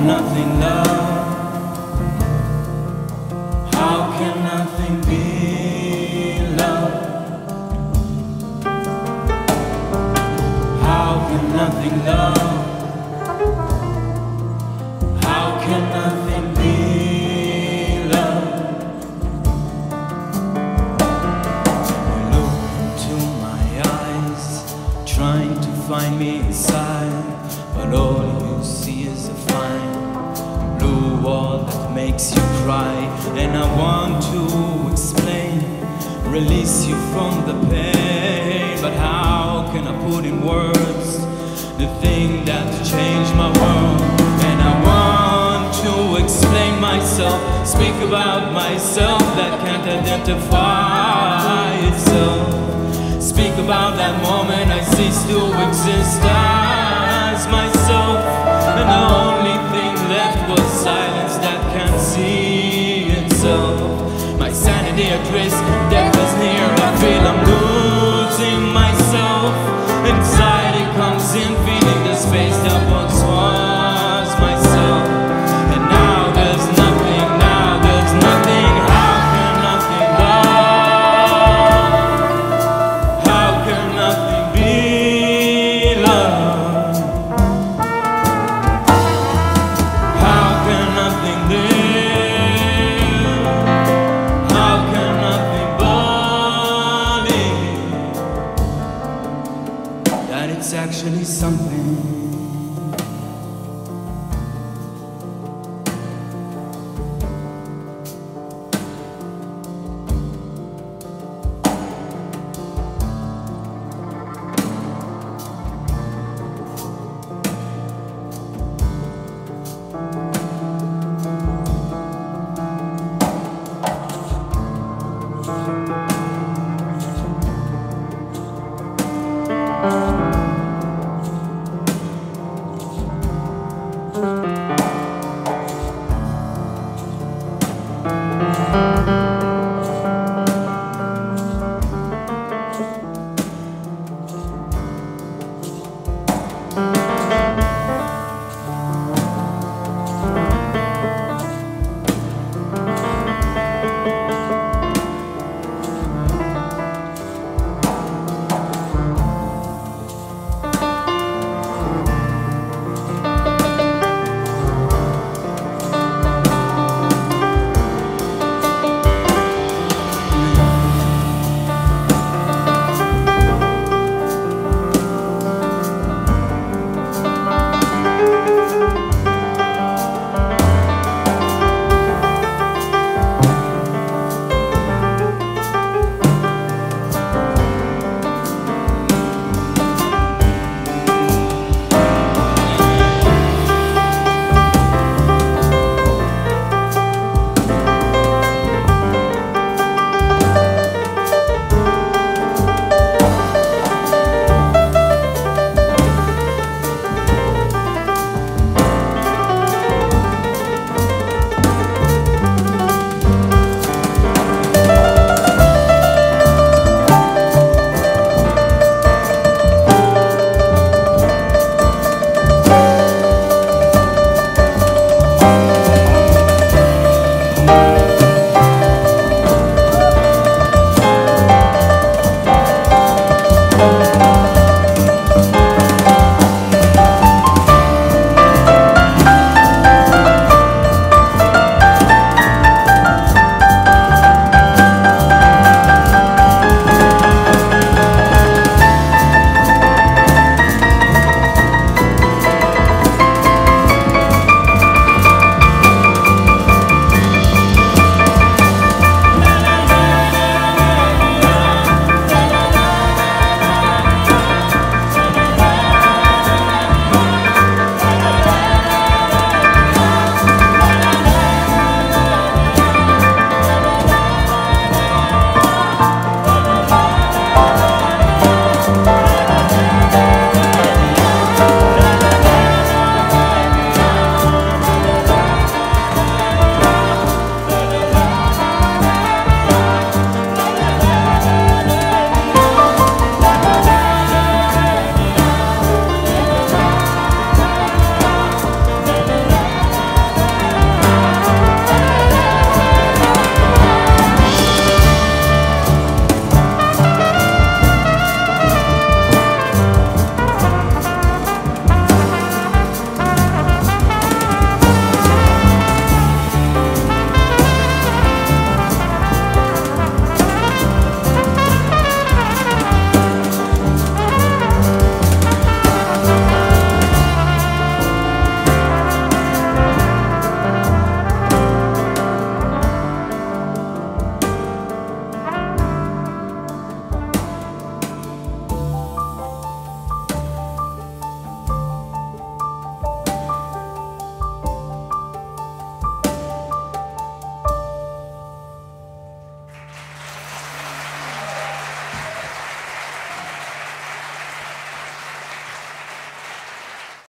can nothing love? How can nothing be love? How can nothing love? How can nothing be love? You look into my eyes, trying to find me inside, but all you see is a fine blue wall that makes you cry. And I want to explain, release you from the pain, but how can I put in words the thing that changed my world? And I want to explain myself, speak about myself that can't identify itself, speak about that moment I ceased to exist as myself, and the only thing left was silence that can't see itself. My sanity at risk,